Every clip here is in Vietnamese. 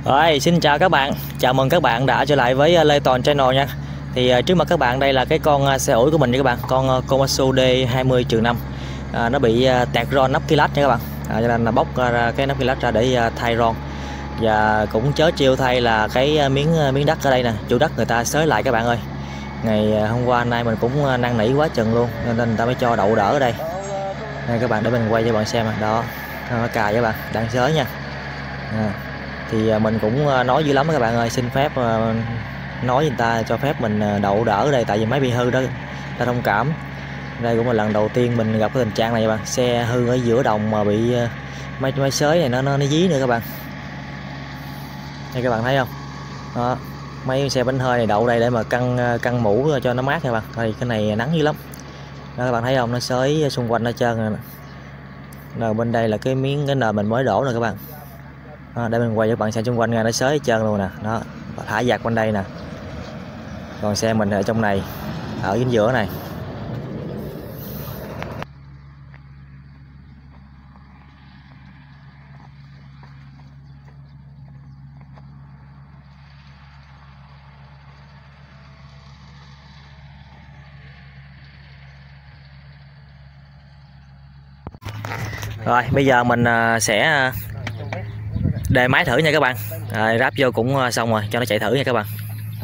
Rồi, xin chào các bạn, chào mừng các bạn đã trở lại với Lê Toàn Channel nha. Thì trước mặt các bạn đây là cái con xe ủi của mình nha các bạn, con Komatsu D20-5. Nó bị tẹt ron nắp clutch nha các bạn, cho nên là bóc ra cái nắp clutch ra để thay ron. Và cũng chớ chiêu thay là cái miếng đất ở đây nè, chủ đất người ta xới lại các bạn ơi. Ngày hôm qua nay mình cũng năn nỉ quá chừng luôn, nên người ta mới cho đậu đỡ ở đây. Đây các bạn, để mình quay cho bạn xem đó, nó cài các bạn, đang xới nha. Thì mình cũng nói dữ lắm các bạn ơi, xin phép nói người ta cho phép mình đậu đỡ ở đây, tại vì máy bị hư đó, ta thông cảm. Đây cũng là lần đầu tiên mình gặp cái tình trạng này các bạn, xe hư ở giữa đồng mà bị máy xới này nó dí nữa các bạn. Đây các bạn thấy không đó, mấy xe bánh hơi này đậu đây để mà căng mũ cho nó mát các bạn. Đây cái này nắng dữ lắm đó, các bạn thấy không, nó xới xung quanh hết trơn rồi. Rồi bên đây là cái nền mình mới đổ nè các bạn. Để mình quay cho các bạn xem xung quanh ra, nó xới hết trơn luôn nè đó, thả giặt bên đây nè. Còn xe mình ở trong này, ở chính giữa này. Rồi bây giờ mình sẽ đề máy thử nha các bạn. Ráp vô cũng xong rồi, cho nó chạy thử nha các bạn.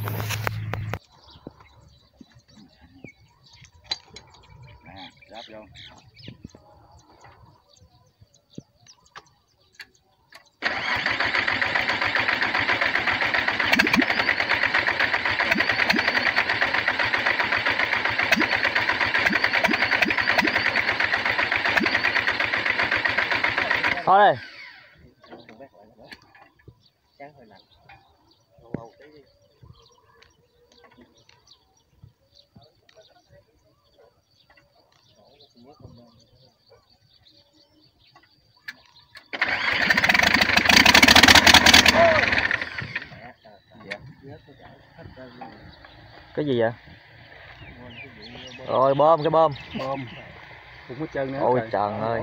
Thôi đây. Cái gì vậy? Rồi bơm, cái bơm. Cũng hết trơn nữa. Ôi trời ơi.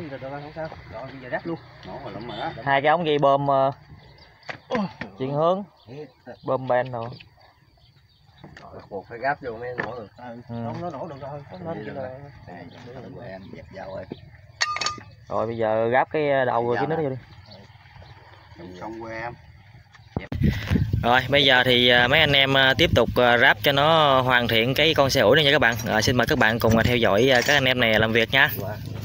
Hai cái ống dây bơm chuyển hướng, bơm ben rồi. Buộc phải gáp vô mới nổ được. Nó nổ được rồi. Rồi bây giờ gáp cái đầu rồi cái nó vô đi. Xong quê em. Rồi bây giờ thì mấy anh em tiếp tục ráp cho nó hoàn thiện cái con xe ủi này nha các bạn. Xin mời các bạn cùng theo dõi các anh em này làm việc nha.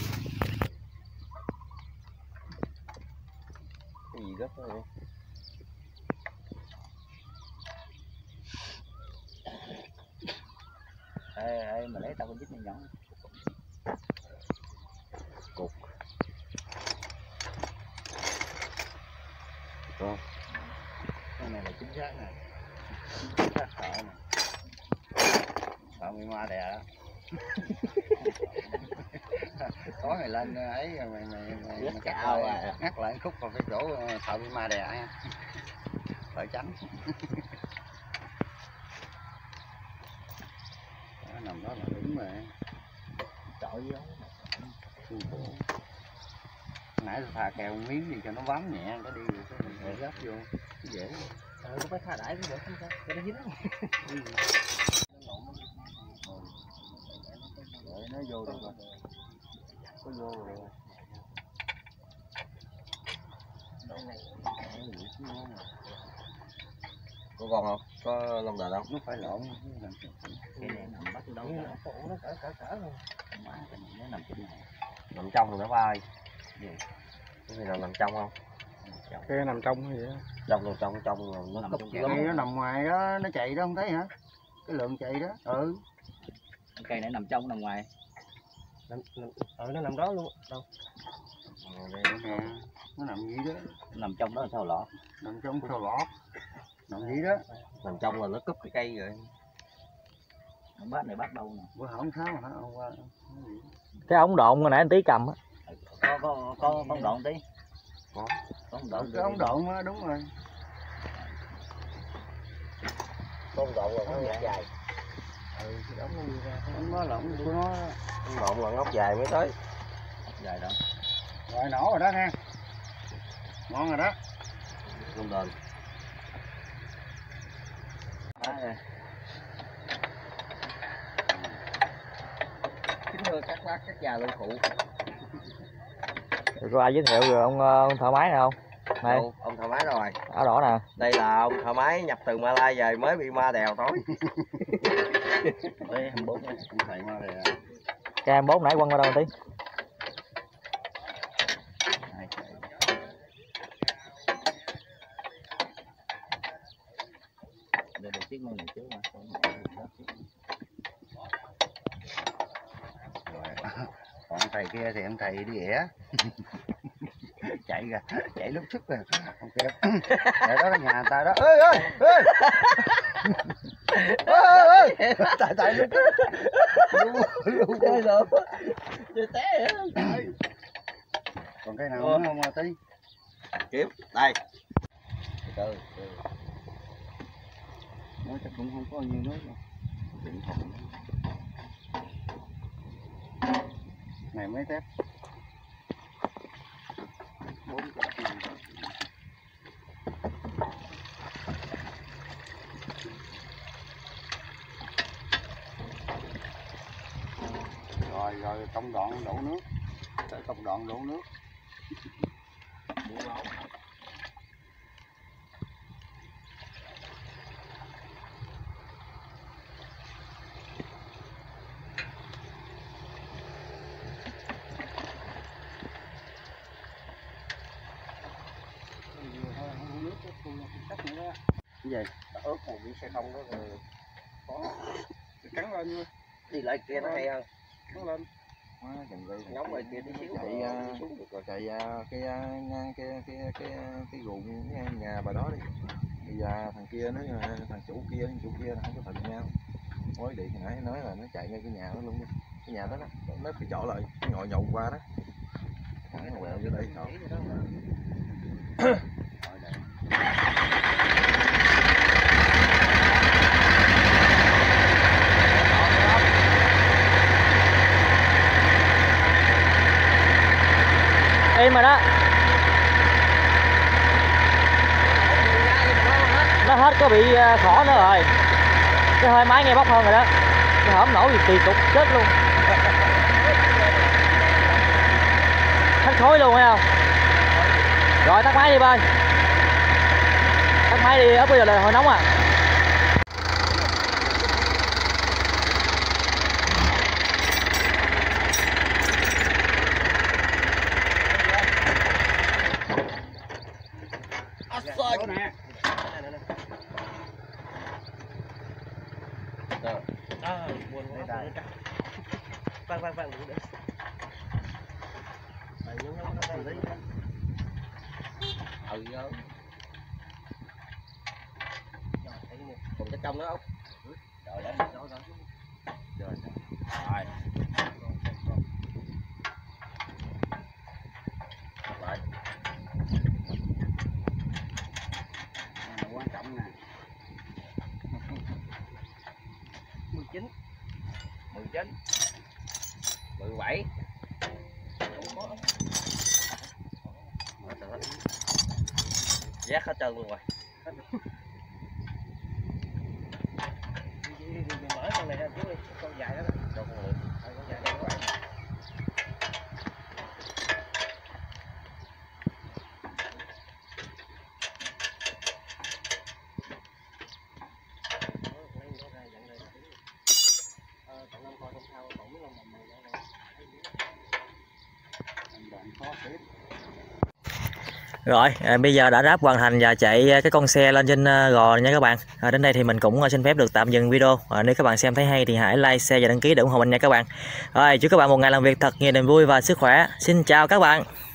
Cái gì gấp vậy? Ê, mà lấy tao con dít này nhỏ. Cục. Rồi. Cái này là chính xác nè. Chính xác sợ nè. Sợ bị ma đè đó. Tối mày lên ấy mày cạo ngắt lại khúc vào cái chỗ sợ bị ma đè nha. Phải tránh. Đó, nằm đó là đúng rồi. Chọi với ống. Nãy tôi thà kèo miếng gì cho nó bám nhẹ cái đi rồi cái mình gấp vô dễ. Có phải thả đáy cũng được không sao? Cho nó dính. Để nó vô được rồi. Có vô rồi. Có còn không? Có lông đền không? Nó phải lộn. Cái này nằm bắt đâu nó cỡ luôn. Nó nằm trên này. Nằm trong rồi nó bay. Cái gì nào nằm trong không? Cái nằm trong hay vậy? Trong nó cúp lắm. Nó nằm ngoài đó, nó chạy đó không thấy hả? Cái lượng chạy đó. Ừ. Cây này nằm trong nằm ngoài. Nó nằm đó luôn. Đâu? Nó nằm gì đó. nằm trong đó là sao lọt? Nằm trong sao lọt. Nằm gì đó. Nằm trong là nó cúp cái cây rồi. Bát này bát đâu nè. Bữa không sao hả? Hôm qua. Cái ống độn hồi nãy anh Tí cầm á. Có ống độn tí. Có ống độn. Cái ống độn á, đúng rồi. Có ống độn là nó dài. Cái đống nó đi ra, ống nó là ống của nó. Ống độn là ngóc dài mới tới. Ngóc dài đó. Rồi nổ rồi đó nha. Ngon rồi đó. Không đền. Kính thưa các bác, các già lưu phụ. Có ai giới thiệu rồi ông thợ máy nào không? Đây. Ông thợ máy rồi. Áo đỏ nè. Đây là ông thợ máy nhập từ Malai về mới bị ma đèo tối. Đây 24 này, ông thầy ma đèo. Cái 24 nãy quăng qua đâu tí. Đây được chiếc môn này trước mà. Còn thầy kia thì em thầy đi ỉa. Chạy ra, chạy lúc sức rồi. Ông kia. Để đó là nhà người ta đó. Ê ơi, ê. Ê ơi. Tại lúc sức. Chơi được. Chơi té hả? Còn cái nào nữa không tí? Kiếm, đây. Từ từ. Nói chắc cũng không có nhiều nước đâu. Điện thoại. Này mấy tép. 4 tép. Rồi công đoạn đổ nước. Tới công đoạn đổ nước. Cái gì? Ướt một cái xe không đó rồi có cắn lên thôi. Đi lại kia nó hay hơn. Cắn lên. Nhóm ngoài kia tí xíu chạy xuống được rồi. Chạy cái ruộng nhà bà đó đi. Bây giờ thằng kia nó thằng chủ kia nó không có thuận nhau. Mới điện hồi nãy nói là nó chạy ngay cái nhà nó luôn. Cái nhà đó nó bị chỗ lại, nó ngồi nhậu qua đó. Thằng nó quẹo vô đây rồi. Im rồi đó. Nó hết có bị khỏ nữa rồi. Cái hơi máy nghe bốc hơn rồi đó. Cái hổm nổi thì kỳ cục chết luôn. Hết khói luôn thấy không? Rồi tắt máy đi ơi. Tắt máy đi, ấp bây giờ là hồi nóng à. Nè. Buồn quá. Vâng. Còn cái trong đó không? Rồi đó. Rồi. Lại. Quan trọng nè. 19 17 rác hết trơn luôn rồi. Mở con này ra chú ơi, con dài đó. Cho con lượm. Con dài đây các bạn. Rồi, bây giờ đã ráp hoàn thành và chạy cái con xe lên trên gò nha các bạn. Đến đây thì mình cũng xin phép được tạm dừng video. Nếu các bạn xem thấy hay thì hãy like, share và đăng ký để ủng hộ mình nha các bạn. Rồi, chúc các bạn một ngày làm việc thật nhiều niềm vui và sức khỏe. Xin chào các bạn.